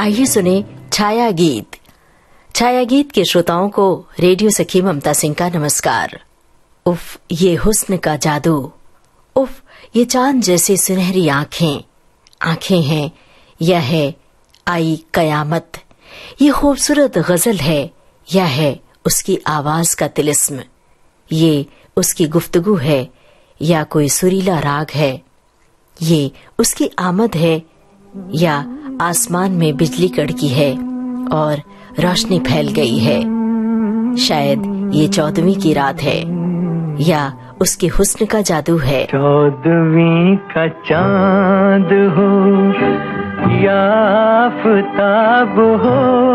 आइए सुने छाया गीत। छाया गीत के श्रोताओं को रेडियो सखी ममता सिंह का नमस्कार। उफ ये हुस्न का जादू, उफ ये चांद जैसे सुनहरी आंखें, आंखें हैं, यह है आई कयामत। ये खूबसूरत गजल है, यह है उसकी आवाज का तिलिस्म। ये उसकी गुफ्तगू है या कोई सुरीला राग है। ये उसकी आमद है या आसमान में बिजली कड़की है और रोशनी फैल गई है। शायद ये 14वीं की रात है या उसके हुस्न का जादू है। 14वीं का चांद हो या आफताब हो,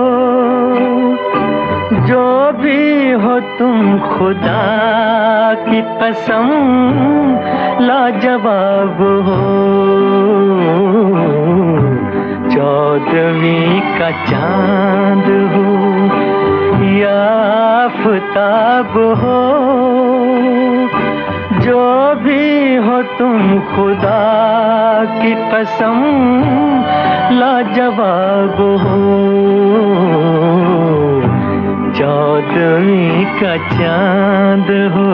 जो भी हो तुम खुदा की कसम लाजवाब हो। 14वीं का चांद हो या आफताब हो, जो भी हो तुम खुदा की कसम लाजवाब हो। 14वीं का चांद हो।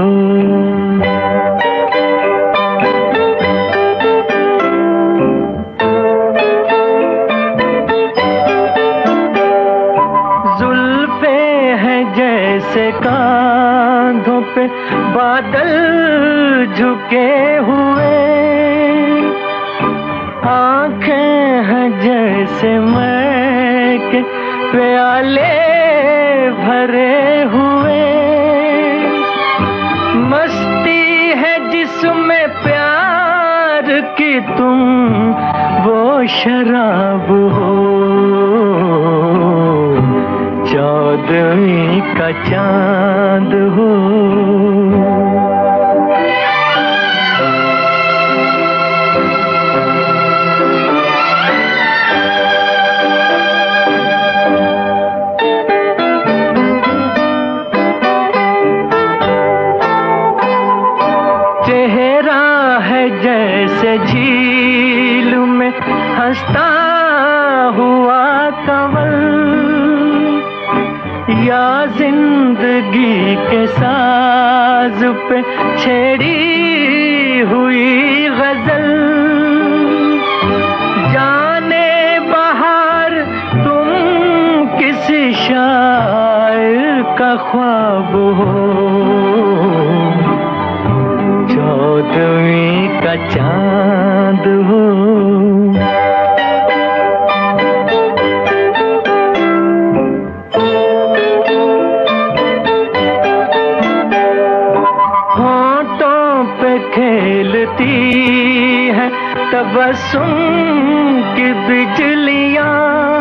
जुल्फे हैं जैसे कांधों पे बादल झुके हुए, आंखें हैं जैसे मैं के प्याले भरे हुए, मस्ती है जिसमें प्यार की तुम वो शराब हो। 14वीं का चांद हो। चेहरा है जैसे झील में हंसता हुआ कंवल, या जिंदगी के साज पे छेड़ी हुई गजल। जाने बहार तुम किसी शायर का ख्वाब हो। 14वीं का चांद हो। होंठों पे खेलती है तबस्सुम की बिजलियां,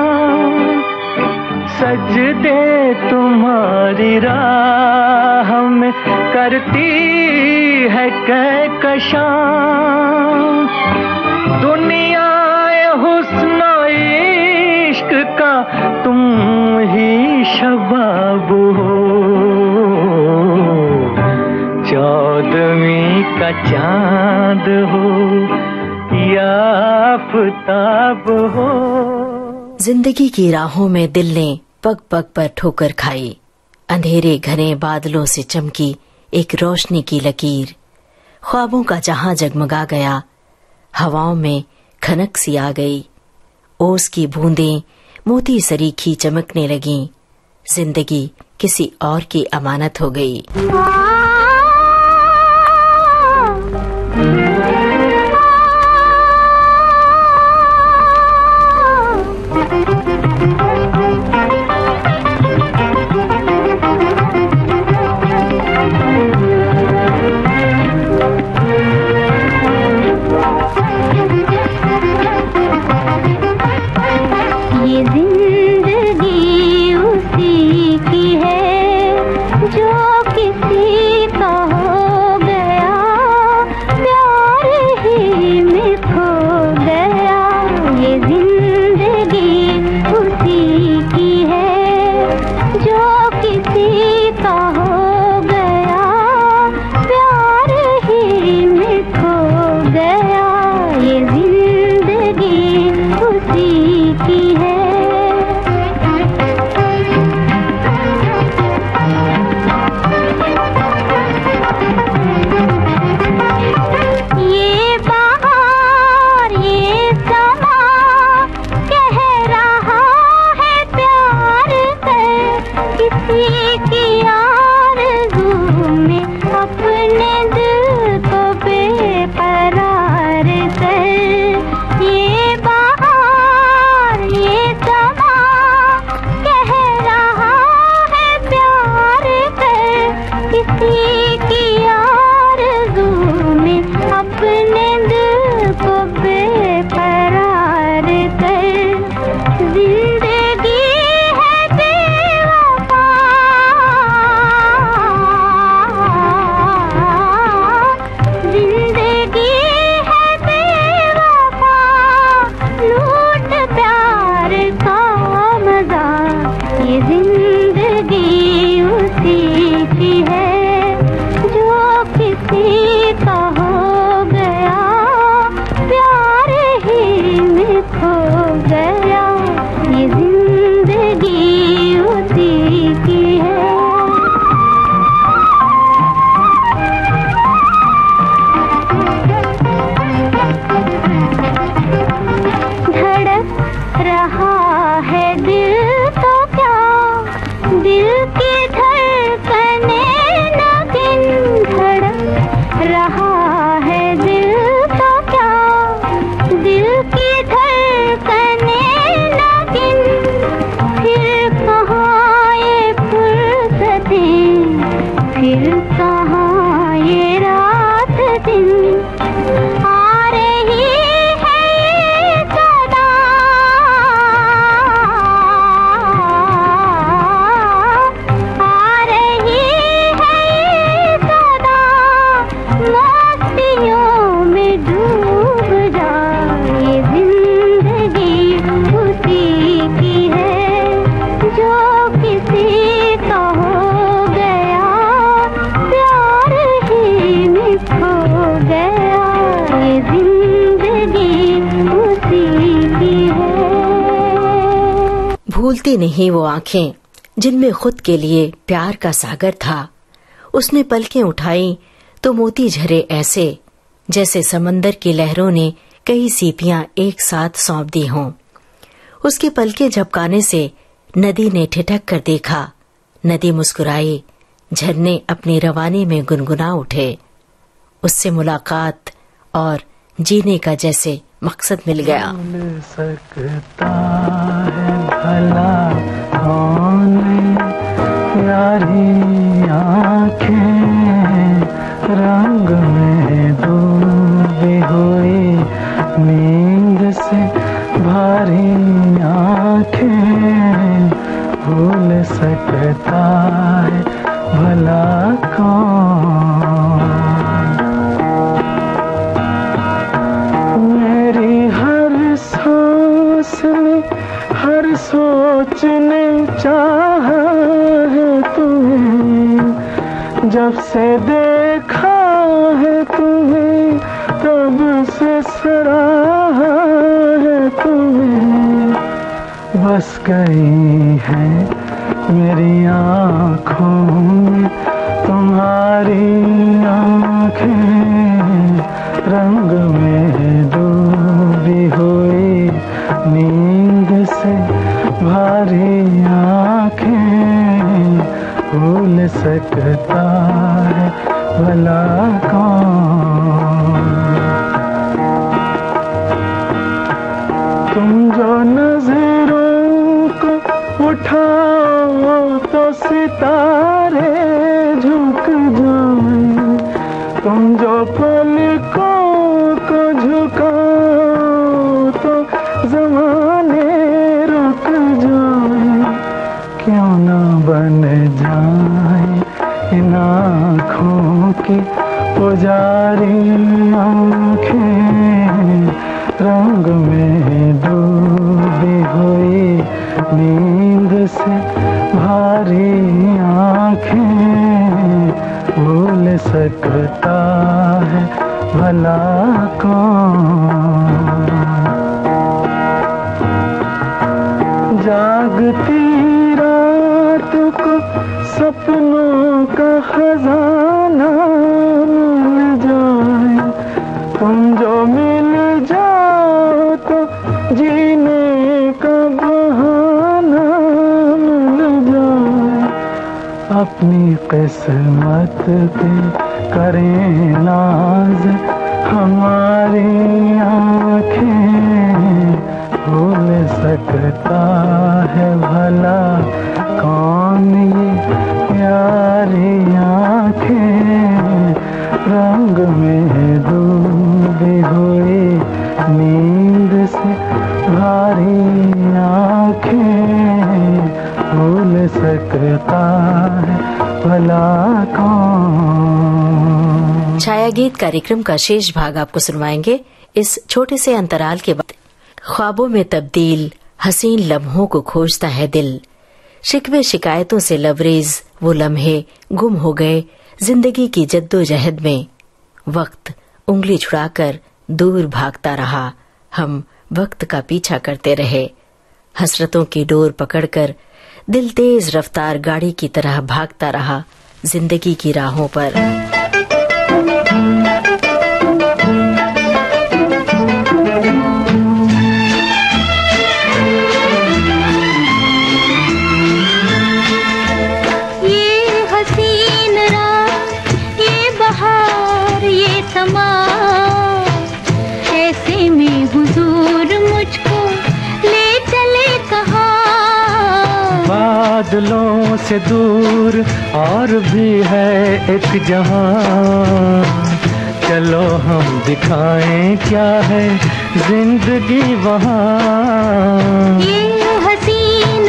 सजदे तुम्हारी राह में करती है कहकशां। दुनिया हुस्न इश्क का तुम ही शबाब हो। 14वीं का चांद हो या आफताब हो। जिंदगी की राहों में दिल ने पग पग पर ठोकर खाई, अंधेरे घने बादलों से चमकी एक रोशनी की लकीर। ख्वाबों का जहां जगमगा गया, हवाओं में खनक सी आ गई। ओस की बूंदें मोती सरीखी चमकने लगीं। जिंदगी किसी और की अमानत हो गई। ये जिंदगी उसी की है। में खो गया, ये जिंदगी उसी की है। धड़क रहा है दिल तो क्या, दिल की धड़कने नगिन, धड़क रहा है दिल तो क्या, दिल की धड़कने नगिन। फिर कहाँ ये फुर्सतें, फिर कहाँ ये रात दिन, आ रही है सदा, आ रही है सदा, मस्तियों में डूब जाए, जिंदगी उसी की है, जो किसी का हो गया, प्यार ही में खो गया, ये जिंदगी उसी की है। भूलती नहीं वो आंखें जिनमें खुद के लिए प्यार का सागर था। उसने पलकें उठाई तो मोती झरे ऐसे, जैसे समंदर की लहरों ने कई सीपियां एक साथ सौंप दी हों। उसके पलकें झपकाने से नदी ने ठिठक कर देखा। नदी मुस्कुराई, झरने अपनी रवानी में गुनगुना उठे। उससे मुलाकात और जीने का जैसे मकसद मिल गया। भूल सकता है भला कौन प्यारी आँखें, रंग में डूबी हुई नींद से भारी आँखें, भूल सकता है भला कौन। मेरी हर सांस में, हर सोच ने चाहा है तुम्हें, जब से देखा है तुम्हें, तब से सराहा है तुम्हें। बस गई है मेरी आँखों में तुम्हारी आँखें, रंग में डूबी हुई नींद से भारी आँखें, भूल सकता है भला कौन। तुम जो नजरों को उठाओ तो सितारे झुक जाएं, तुम जो पलकों को झुकाओ तो ज़माने रुक जाएं। क्यों ना बन जाए इन आँखों की पुजारी आँखें, रंग में डूबी हुई नींद से भारी आँखें, भूल सकता है भला कौन। जागती रात को सपनों का खजाना मिल जाए, तुम जो मिल जाओ तो जीने का बहाना मिल जाए। अपनी किस्मत पे करें नाज हमारी आँखें, भूल सकता है भला कौन ये प्यारी आँखें, रंग में डूबी हुई नींद से भारी आँखें, भूल सकता है भला कौन। छाया गीत कार्यक्रम का शेष भाग आपको सुनवाएंगे इस छोटे से अंतराल के बाद। ख्वाबों में तब्दील हसीन लम्हों को खोजता है दिल, शिकवे शिकायतों से लबरेज वो लम्हे गुम हो गए जिंदगी की जद्दोजहद में। वक्त उंगली छुड़ाकर दूर भागता रहा, हम वक्त का पीछा करते रहे। हसरतों की डोर पकड़कर दिल तेज रफ्तार गाड़ी की तरह भागता रहा जिंदगी की राहों पर। ये हसीन रात, ये बहार, ये समा, ऐसे में हुजूर मुझको ले चले कहाँ। बादलों से दूर और भी है एक जहां, चलो हम दिखाएं क्या है जिंदगी वहाँ। ये हसीन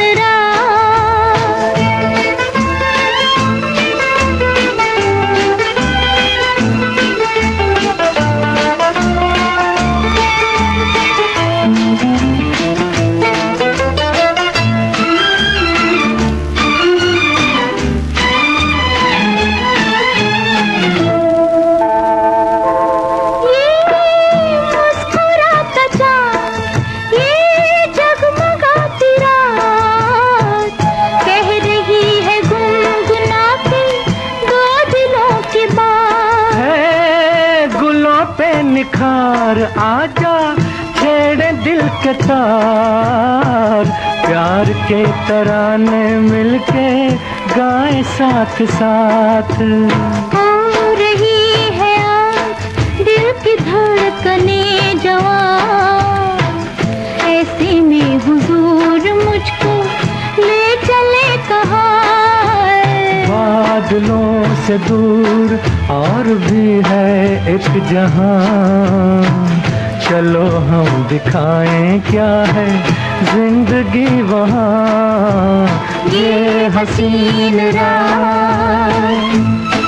निखार आजा छेड़े दिल के तार, प्यार के तराने मिलके गाए साथ साथ। हो रही है आज दिल की धड़कने जवान, ऐसे में हुजूर मुझको ले चले कहाँ। बादलों से दूर और भी है एक जहां, चलो हम दिखाएं क्या है जिंदगी वहाँ। ये हसीन रात।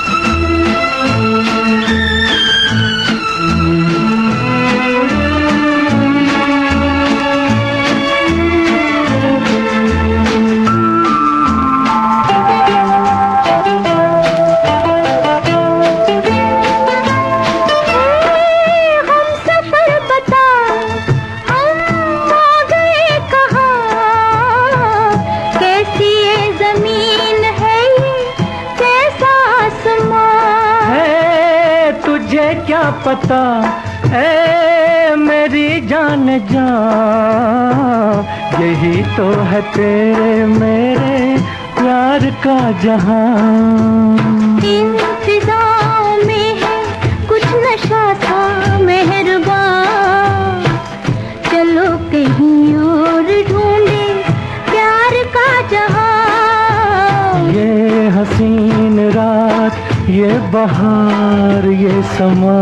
क्या पता है मेरी जान जा, यही तो है तेरे मेरे प्यार का जहां। इन फिजाओं में है कुछ नशा सा मेहरबान, चलो कहीं और ढूंढे प्यार का जहां। ये हसीन रात, ये बहार, ये समा,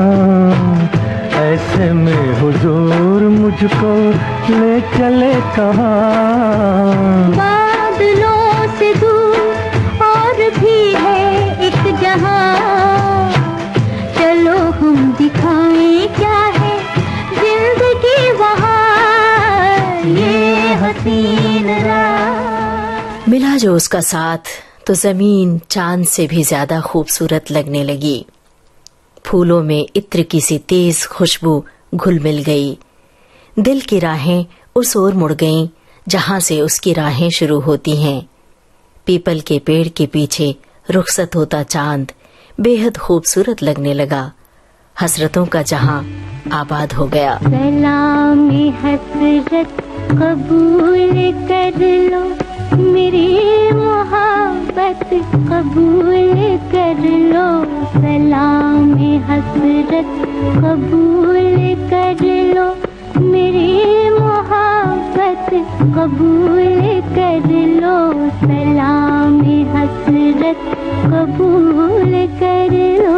ऐसे में हुजूर मुझको ले चले कहाँ। बादलों से दूर और भी है एक जहां, चलो हम दिखाएं क्या है जिंदगी वहाँ। ये हसीन रात। मिला जो उसका साथ तो जमीन चांद से भी ज्यादा खूबसूरत लगने लगी। फूलों में इत्र की सी तेज खुशबू घुल मिल गई। दिल की राहें उस ओर मुड़ गईं जहां से उसकी राहें शुरू होती हैं। पीपल के पेड़ के पीछे रुखसत होता चांद बेहद खूबसूरत लगने लगा। हसरतों का जहां आबाद हो गया। सलाम हसरत कबूल कर लो, मेरी मोहब्बत कबूल कर लो। सलाम हसरत कबूल कर लो, मेरी मोहब्बत कबूल कर लो। सलाम हसरत कबूल कर लो।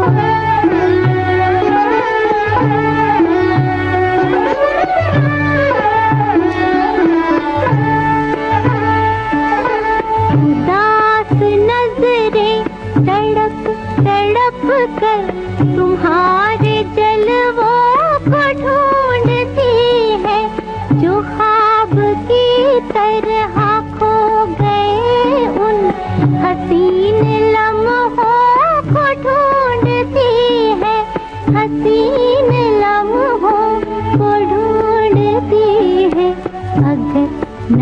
कर तुम्हारे जलवों को ढूंढती है, जो ख्वाब की तरह खो गए उन हसीन लम्हों को ढूंढती है, हसीन लम्हों को ढूंढती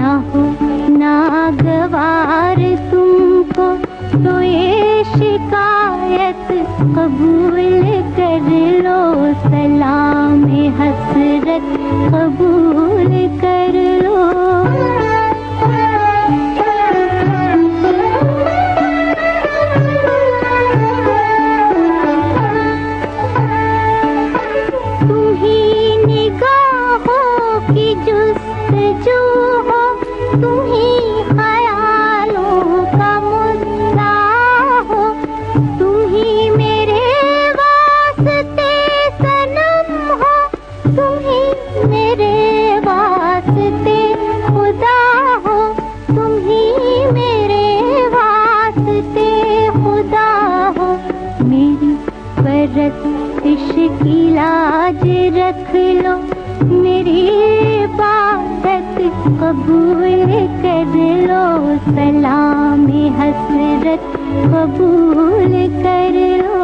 ना हो नागवार तुमको तो ये शिकायत कबूल कर लो, सलाम हसरत कबूल कर लो। तुम ही निगाहों की जुस्तजू हो, तुम ही ख्यालों का मुद्दा हो, तुम ही मेरे वास्ते सनम हो, तुम ही मेरे वास्ते खुदा हो, तुम ही मेरे वास्ते खुदा हो। मेरी परस्तिश की लाज रख लो, मेरी इबादत कबूल कर लो, सलाम हसरत कबूल कर लो।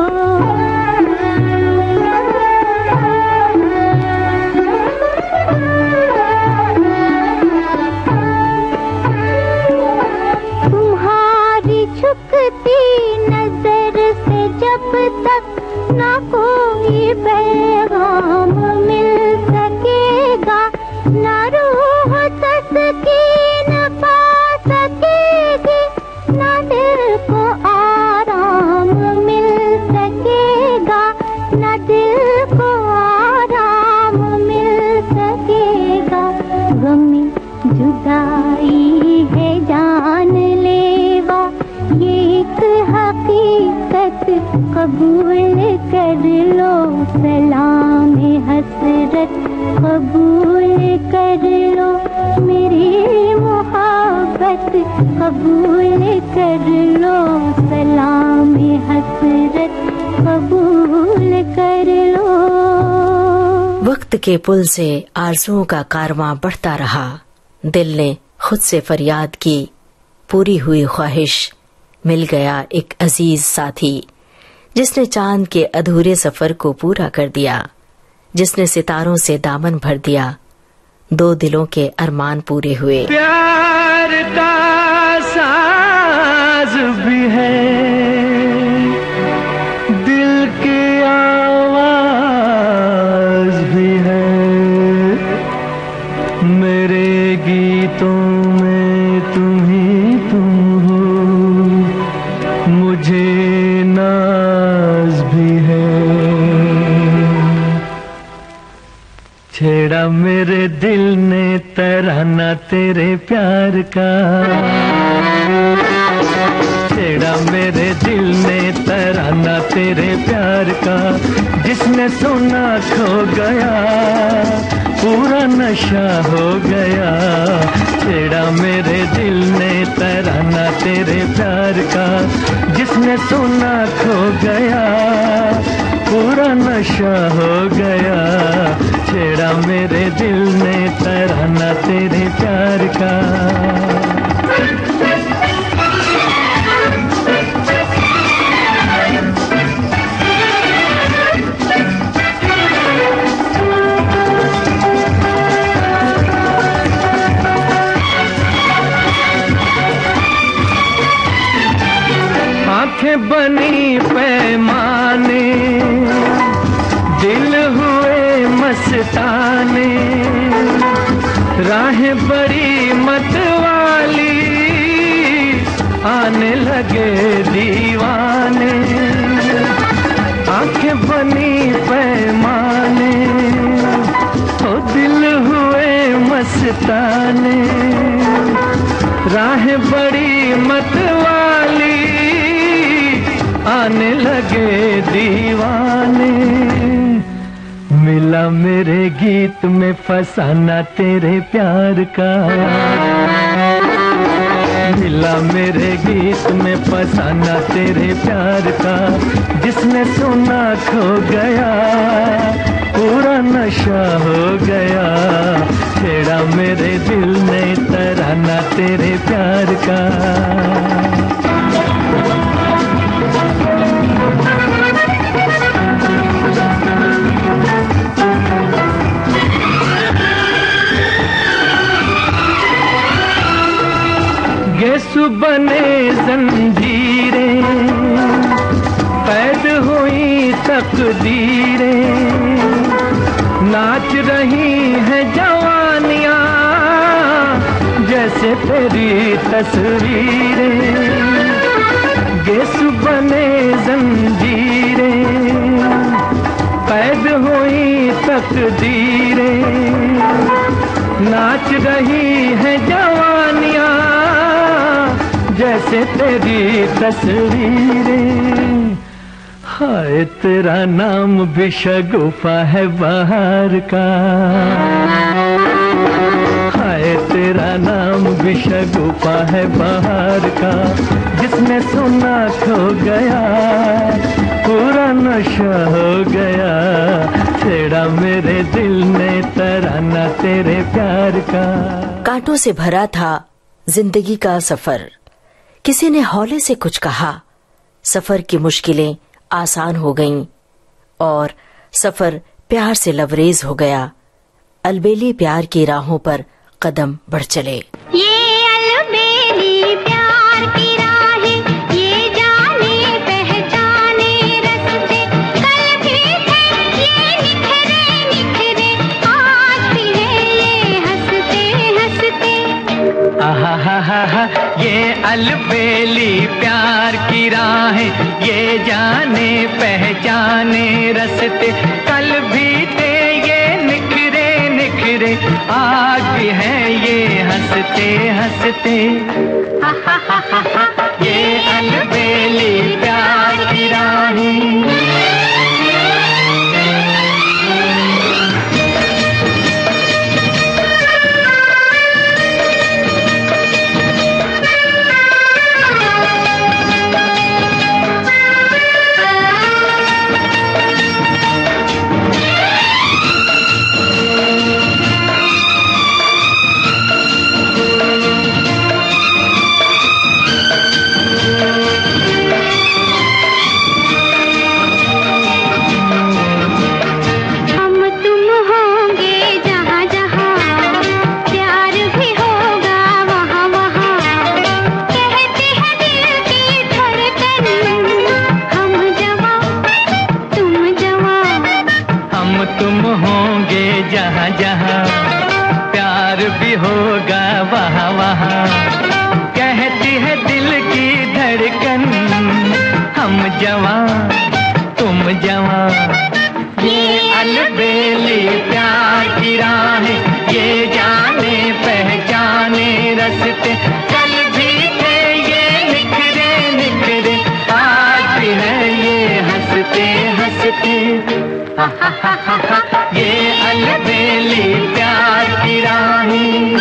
तुम्हारी झुकती नजर से जब तक ना कोई पैगाम मिल सकेगा, ना रूह तस्कीन पा सकेगी, ना दिल को आराम मिल सकेगा, ना दिल को आराम मिल सकेगा। गमी जुदाई है जान लेवा, ये एक हकीकत कबूल कर लो, सलाम हसरत कबूल कर लो, मेरी मोहब्बत कबूल कर लो, सलाम हसरत कबूल कर लो। वक्त के पुल से आरज़ुओं का कारवां बढ़ता रहा। दिल ने खुद से फरियाद की, पूरी हुई ख्वाहिश, मिल गया एक अजीज साथी, जिसने चांद के अधूरे सफर को पूरा कर दिया, जिसने सितारों से दामन भर दिया। दो दिलों के अरमान पूरे हुए। प्यार का साज भी है, दिल की आवाज भी है, मेरे गीतों में तुम ही तुम हो, मुझे नाज भी है। छेड़ा मेरे दिल ने तराना तेरे प्यार का, छेड़ा मेरे दिल ने तराना तेरे प्यार का, जिसने सुना खो गया पूरा नशा हो गया। छेड़ा मेरे दिल ने तराना तेरे प्यार का, जिसने सुना खो गया पूरा नशा हो गया। छेड़ा मेरे दिल ने तराना तेरे प्यार का। आंखें बनी पैमाने, दिल हुए मस्ताने, राहें बड़ी मतवाली, आने लगे दीवाने। आंखें बनी पैमाने, ओ दिल हुए मस्ताने, राहें बड़ी मतवाली, आने लगे दीवाने। मिला मेरे गीत में फसाना तेरे प्यार का, मिला मेरे गीत में फसाना तेरे प्यार का, जिसने सुना खो गया पूरा नशा हो गया। छेड़ा मेरे दिल ने तराना तेरे प्यार का। गेसु बने जंजीरें, कैद हुई तकदीरें, नाच रही है जवानियां जैसे तेरी तस्वीरें। गेसु बने जंजीरें, कैद हुई तकदीरें, नाच रही है जवानियां जैसे तेरी तस्वीरें। हाय तेरा नाम भी शगुफा है बहार का, हाय तेरा नाम भी शगुफा है बहार का, जिसने सुना खो गया, पूरा नशा हो गया, छेड़ा मेरे दिल ने तराना तेरे प्यार का। कांटों से भरा था जिंदगी का सफर, किसी ने हौले से कुछ कहा, सफर की मुश्किलें आसान हो गईं और सफर प्यार से लबरेज हो गया। अलबेली प्यार की राहों पर कदम बढ़ चले। ये अलबेली प्यार की राहें, ये जाने पहचाने रस्ते, कल भी थे ये निखरे निखरे, आज भी है ये हंसते हंसते। आहा हा हा हा, ये अलबेली प्यार की राहें, ये जाने पहचाने रस्ते, कल भी थे ये निखरे निखरे, आज भी है ये हंसते हंसते। आहा हा हा हा, ये अलबेली प्यार की राहें। तुम होंगे जहाँ जहाँ, प्यार भी होगा वहाँ वहाँ, कहती है दिल की धड़कन, हम जवां तुम जवां। ये अलबेली प्यार की राहें, ये जाने पहचाने रस्ते, कल भी थे ये निखरे निखरे, आज भी है ये हंसते हंसते। ये अलबेली प्यार की राहें।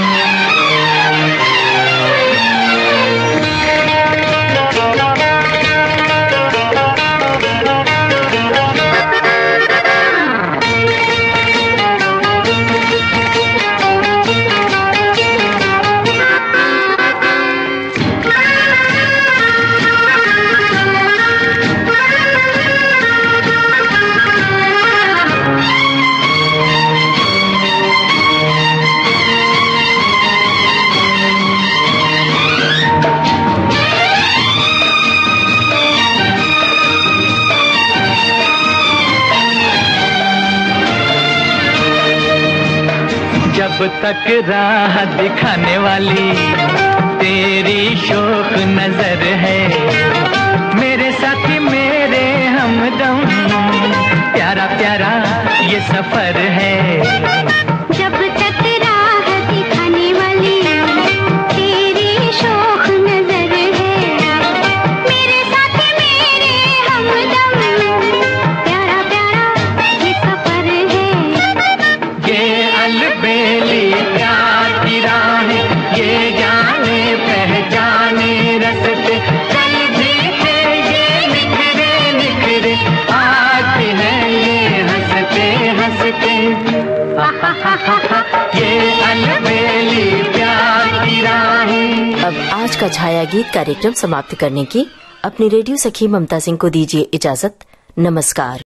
जब तक राह दिखाने वाली तेरी शौक नजर है, मेरे साथी मेरे हमदम, प्यारा प्यारा ये सफर है। जब तक राह दिखाने वाली तेरी शौक नजर है, मेरे साथी मेरे हमदम, प्यारा प्यारा ये सफर है। ये अलबेली प्यार की राहें, ये जाने पहचाने रस्ते, कल भी थे ये निखरे निखरे, आज भी है ये हंसते हंसते। ये अलबेली प्यार की राहें। अब आज का छाया गीत कार्यक्रम समाप्त करने की अपनी रेडियो सखी ममता सिंह को दीजिए इजाजत। नमस्कार।